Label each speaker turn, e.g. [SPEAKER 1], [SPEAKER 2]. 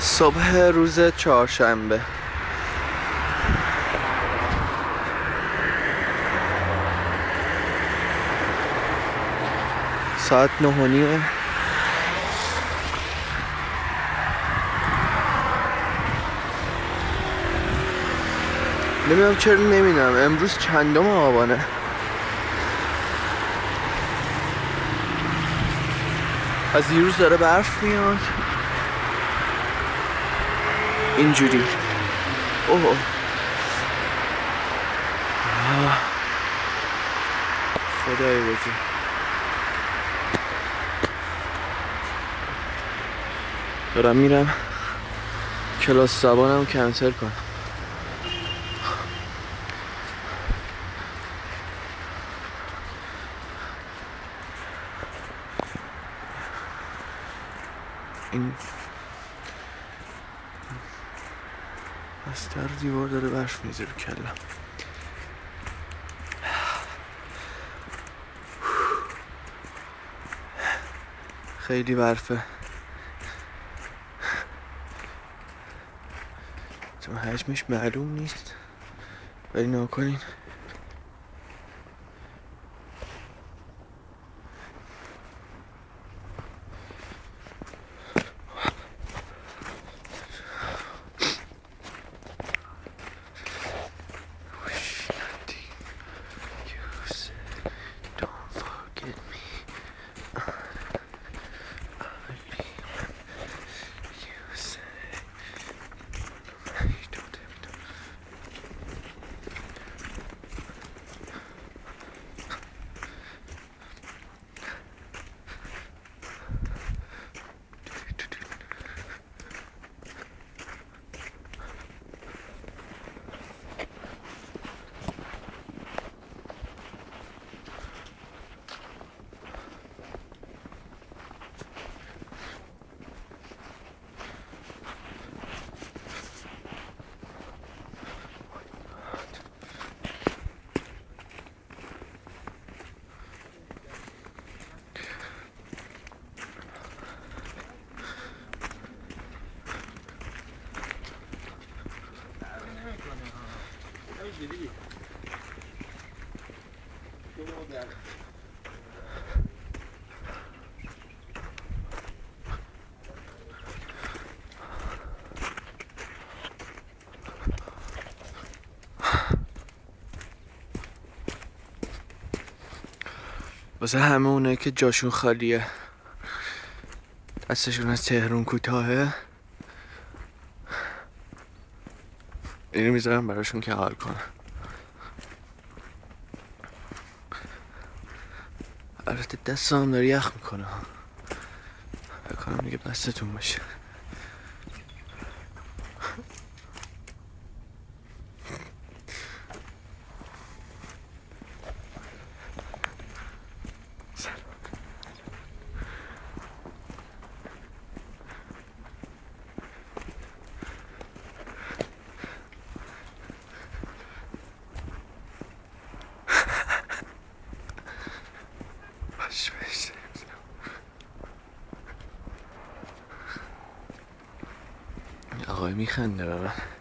[SPEAKER 1] صبح روز چهارشنبه ساعت 9:30. نمیدونم چرا نمیدونم امروز چندم آبانه. از دیروز داره برف میاد اینجوری. اوه خدای بزرگ. دارم میرم کلاس زبانم کنسل کنم. این از در دیوار داره برف میزه رو کلم. خیلی برفه. چون حجمش معلوم نیست ولی ناکنین واسه همه اونه که جاشون خالیه، دستشون از تهران کوتاهه، اینو میذارم براشون که حال کنن. البته دستم داره یخ میکنه، بکنم دیگه بستتون باشه. آقای میخنده به من.